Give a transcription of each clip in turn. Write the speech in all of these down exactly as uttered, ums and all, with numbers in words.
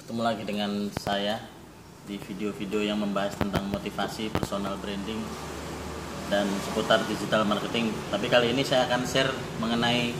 Ketemu lagi dengan saya di video-video yang membahas tentang motivasi, personal branding, dan seputar digital marketing. Tapi kali ini saya akan share mengenai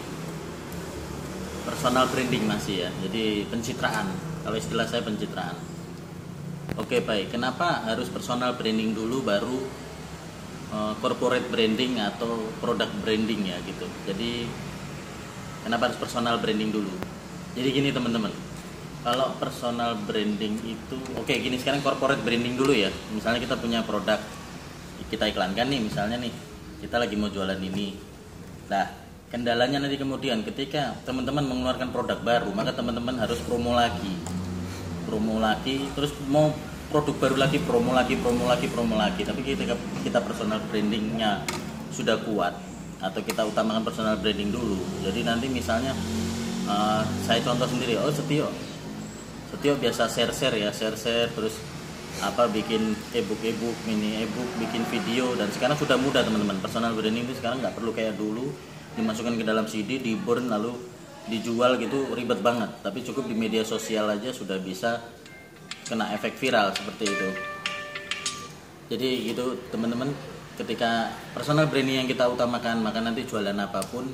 personal branding masih ya. Jadi pencitraan, kalau istilah saya pencitraan. Oke baik, kenapa harus personal branding dulu baru uh, corporate branding atau product branding ya gitu. Jadi kenapa harus personal branding dulu? Jadi gini teman-teman, kalau personal branding itu oke okay, gini, sekarang corporate branding dulu ya. Misalnya kita punya produk, kita iklankan nih, misalnya nih kita lagi mau jualan ini. Nah kendalanya nanti kemudian ketika teman-teman mengeluarkan produk baru, maka teman-teman harus promo lagi promo lagi terus mau produk baru lagi, promo lagi promo lagi promo lagi. Tapi ketika kita personal brandingnya sudah kuat, atau kita utamakan personal branding dulu, jadi nanti misalnya uh, saya contoh sendiri, oh Setio Setio biasa share-share ya, share-share terus apa bikin e-book e-book, mini e-book, bikin video, dan sekarang sudah mudah teman-teman. Personal branding itu sekarang nggak perlu kayak dulu dimasukkan ke dalam C D, di burn lalu dijual gitu, ribet banget. Tapi cukup di media sosial aja sudah bisa kena efek viral seperti itu. Jadi gitu teman-teman, ketika personal branding yang kita utamakan, maka nanti jualan apapun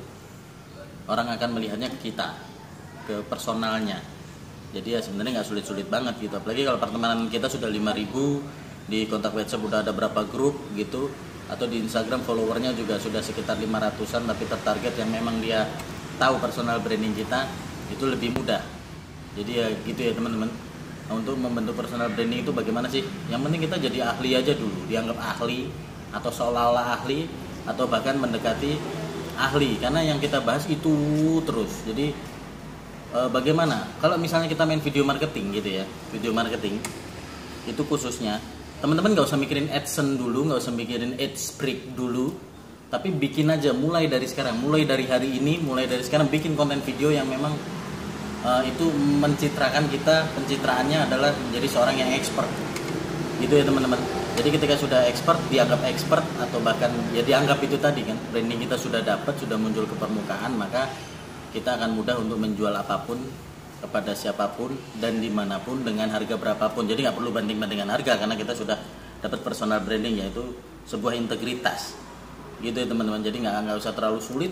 orang akan melihatnya ke kita, ke personalnya. Jadi ya sebenarnya nggak sulit-sulit banget gitu. Apalagi kalau pertemanan kita sudah lima ribu, di kontak WhatsApp udah ada berapa grup gitu, atau di Instagram followernya juga sudah sekitar lima ratusan, tapi tertarget yang memang dia tahu personal branding kita, itu lebih mudah. Jadi ya gitu ya teman-teman. Nah, untuk membentuk personal branding itu bagaimana sih? Yang penting kita jadi ahli aja dulu, dianggap ahli atau seolah-olah ahli, atau bahkan mendekati ahli, karena yang kita bahas itu terus. Jadi bagaimana kalau misalnya kita main video marketing gitu ya, video marketing itu khususnya teman-teman nggak usah mikirin AdSense dulu, nggak usah mikirin AdSpread dulu, tapi bikin aja mulai dari sekarang, mulai dari hari ini, mulai dari sekarang bikin konten video yang memang uh, itu mencitrakan kita, pencitraannya adalah menjadi seorang yang expert gitu ya teman-teman. Jadi ketika sudah expert, dianggap expert, atau bahkan ya dianggap itu tadi kan, branding kita sudah dapat, sudah muncul ke permukaan, maka kita akan mudah untuk menjual apapun kepada siapapun dan dimanapun dengan harga berapapun. Jadi nggak perlu banding-bandingkan harga, karena kita sudah dapat personal branding, yaitu sebuah integritas gitu ya teman-teman. Jadi nggak nggak usah terlalu sulit,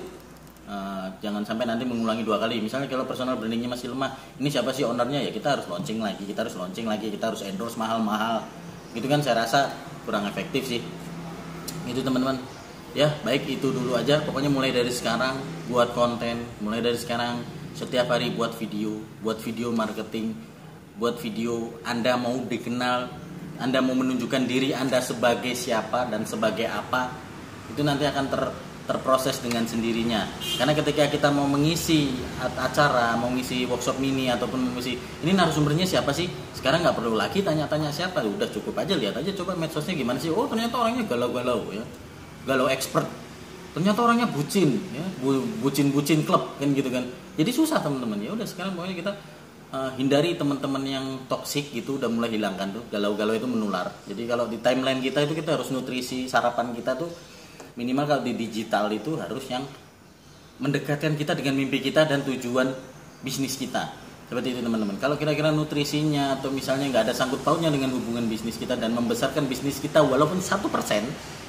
uh, jangan sampai nanti mengulangi dua kali. Misalnya kalau personal brandingnya masih lemah, ini siapa sih ownernya, ya kita harus launching lagi, kita harus launching lagi, kita harus endorse mahal-mahal gitu kan, saya rasa kurang efektif sih gitu teman-teman. Ya baik, itu dulu aja. Pokoknya mulai dari sekarang buat konten, mulai dari sekarang setiap hari buat video, buat video marketing, buat video Anda mau dikenal, Anda mau menunjukkan diri Anda sebagai siapa dan sebagai apa, itu nanti akan ter, terproses dengan sendirinya. Karena ketika kita mau mengisi acara, mau mengisi workshop mini, ataupun mengisi ini narasumbernya siapa sih, sekarang nggak perlu lagi tanya-tanya siapa, udah cukup aja lihat aja coba medsosnya gimana sih. Oh ternyata orangnya galau-galau ya, galau expert, ternyata orangnya bucin ya, bucin-bucin klub kan gitu kan. Jadi susah teman-teman. Ya udah sekarang pokoknya kita uh, hindari teman-teman yang toksik gitu, udah mulai hilangkan tuh, galau-galau itu menular. Jadi kalau di timeline kita itu kita harus nutrisi sarapan kita tuh minimal kalau di digital itu harus yang mendekatkan kita dengan mimpi kita dan tujuan bisnis kita. Seperti itu teman-teman. Kalau kira-kira nutrisinya atau misalnya nggak ada sangkut pautnya dengan hubungan bisnis kita dan membesarkan bisnis kita walaupun satu persen,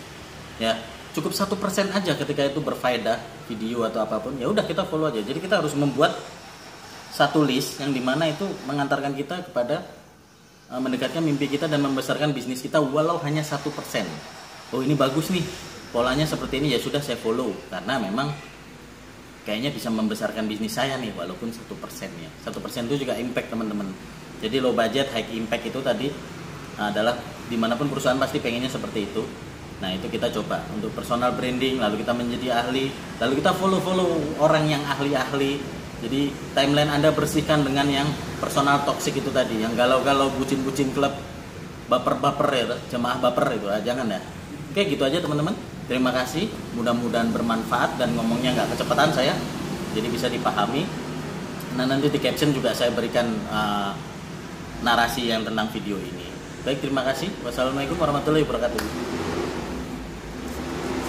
ya cukup satu persen aja, ketika itu berfaedah video atau apapun, ya udah kita follow aja. Jadi kita harus membuat satu list yang dimana itu mengantarkan kita kepada uh, mendekatkan mimpi kita dan membesarkan bisnis kita walau hanya satu persen. Oh ini bagus nih, polanya seperti ini, ya sudah saya follow karena memang kayaknya bisa membesarkan bisnis saya nih walaupun satu persen ya. Satu persen itu juga impact teman-teman. Jadi low budget high impact itu tadi adalah dimanapun perusahaan pasti pengennya seperti itu. Nah itu kita coba untuk personal branding, lalu kita menjadi ahli, lalu kita follow-follow orang yang ahli-ahli. Jadi timeline Anda bersihkan dengan yang personal toxic itu tadi, yang galau-galau, bucin-bucin klub, baper-baper ya, jemaah baper itu, ah, jangan ya. Oke gitu aja teman-teman. Terima kasih, mudah-mudahan bermanfaat dan ngomongnya nggak kecepatan saya, jadi bisa dipahami. Nah nanti di caption juga saya berikan uh, narasi yang tentang video ini. Baik, terima kasih. Wassalamualaikum warahmatullahi wabarakatuh.